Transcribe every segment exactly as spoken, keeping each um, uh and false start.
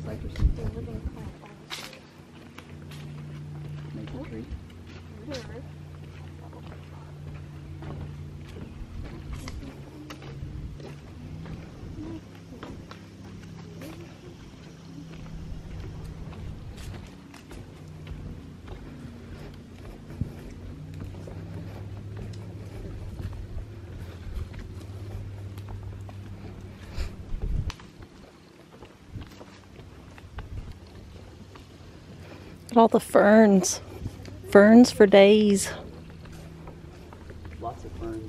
Cypress. Maple tree. All the ferns. Ferns for days. Lots of ferns.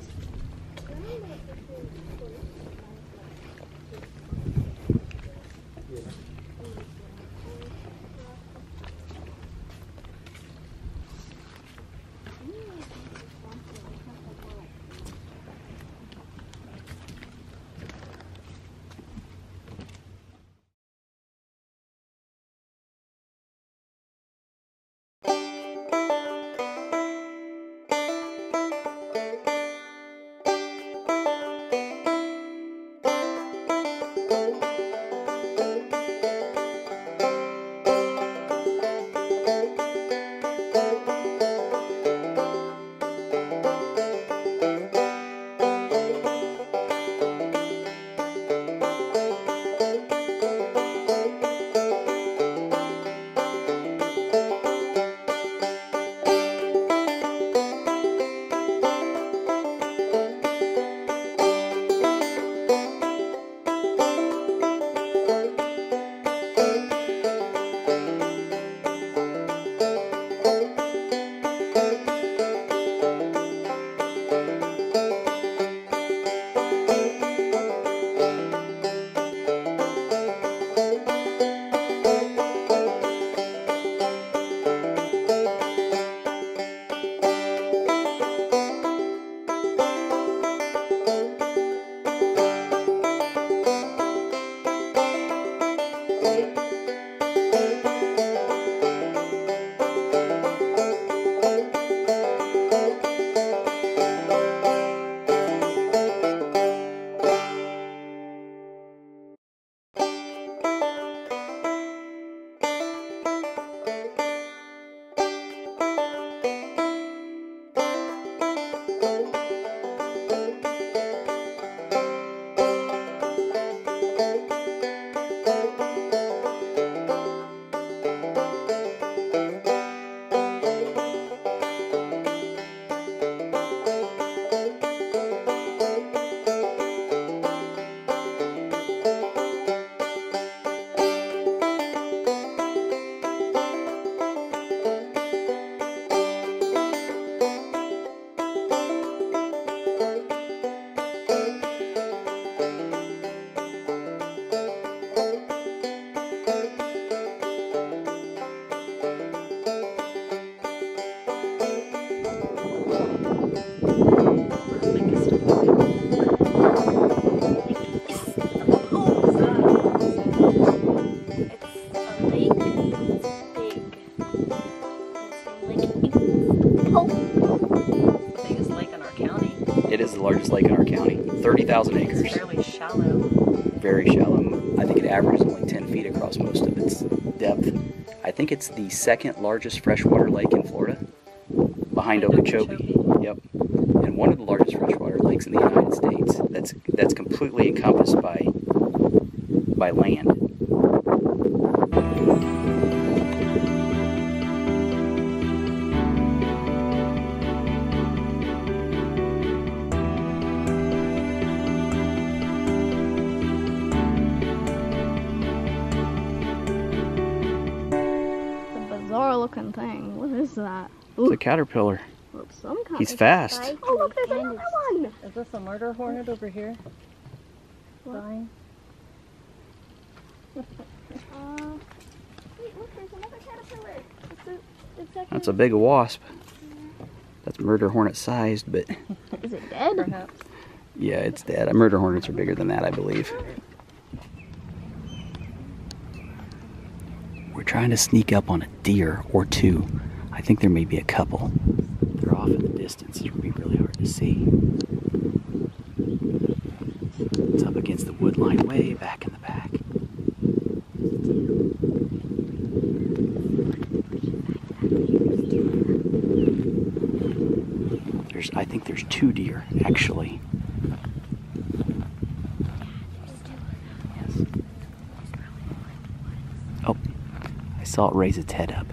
It is the largest lake in our county. thirty thousand acres. It's fairly shallow. Very shallow. I think it averages only ten feet across most of its depth. I think it's the second largest freshwater lake in Florida, behind Okeechobee. Yep. And one of the largest freshwater lakes in the United States. That's that's completely encompassed by by land. Looking thing. What is that? Ooh. It's a caterpillar. Well, some kind He's of fast. Size. Oh, look, there's another one. Is this a murder hornet over here? Flying? uh, wait, look, there's another caterpillar. It's a, it's like That's a big wasp. That's murder hornet sized, but... Is it dead? Perhaps. Yeah, it's dead. Murder hornets are bigger than that, I believe. We're trying to sneak up on a deer or two. I think there may be a couple. They're off in the distance. It would be really hard to see. It's up against the wood line way back in the back. There's, I think there's two deer, actually. Yes. Oh, I saw it raise its head up.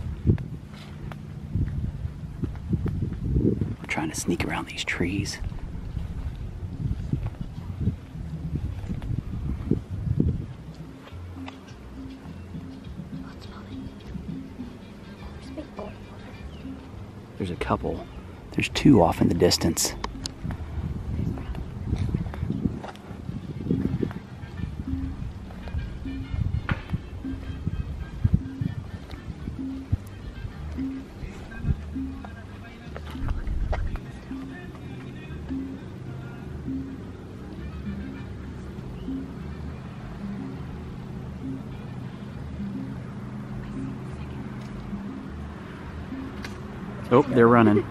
We're trying to sneak around these trees. There's a couple. There's two off in the distance. Oh, they're running.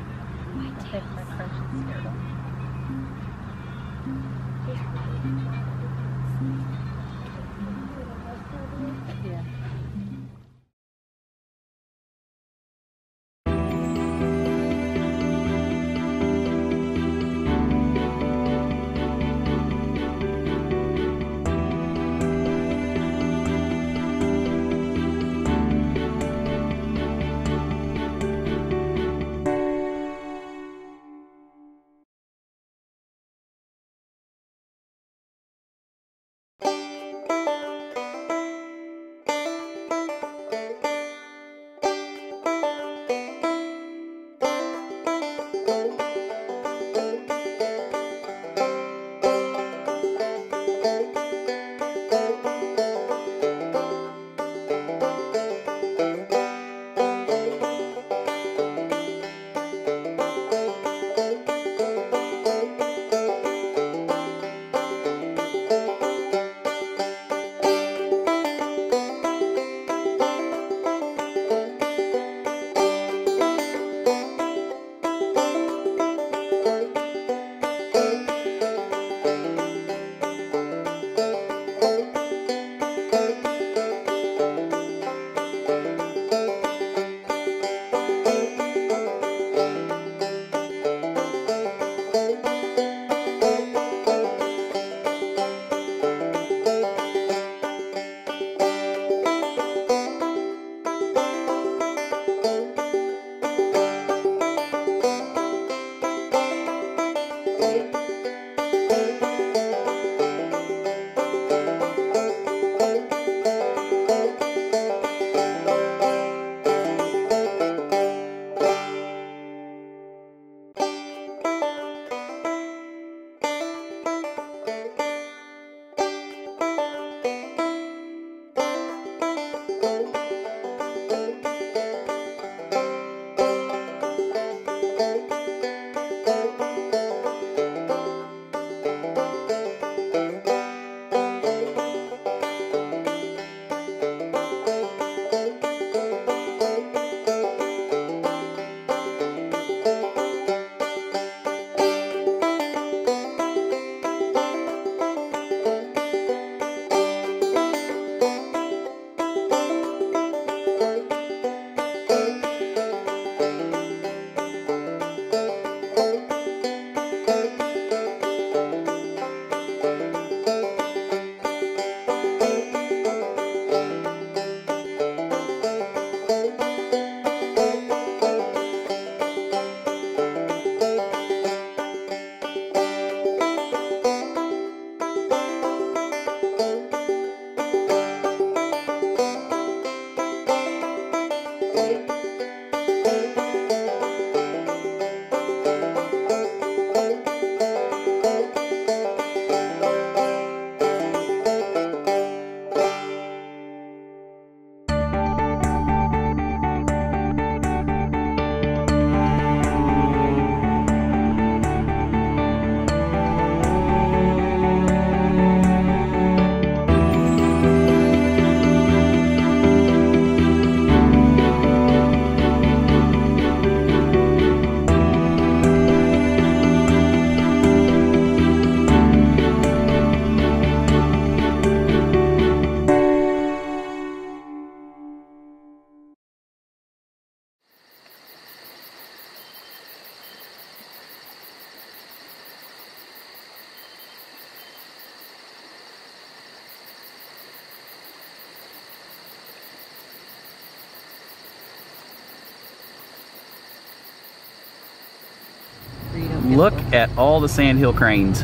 Look at all the sandhill cranes.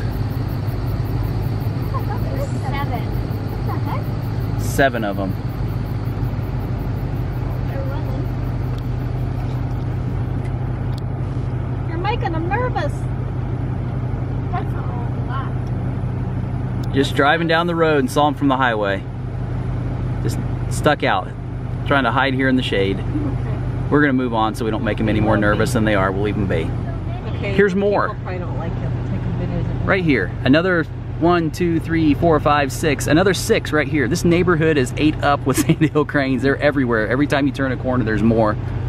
There's seven. What the heck? Seven of them. They're running. You're making them nervous. That's a whole lot. Just driving down the road and saw them from the highway. Just stuck out, trying to hide here in the shade. Okay. We're gonna move on so we don't make them any more nervous than they are. We'll leave them be. Okay. Here's more. People probably don't like them taking videos of them. Right here, another one, two, three, four, five, six, another six right here. This neighborhood is ate up with sandhill cranes. They're everywhere. Every time you turn a corner, there's more.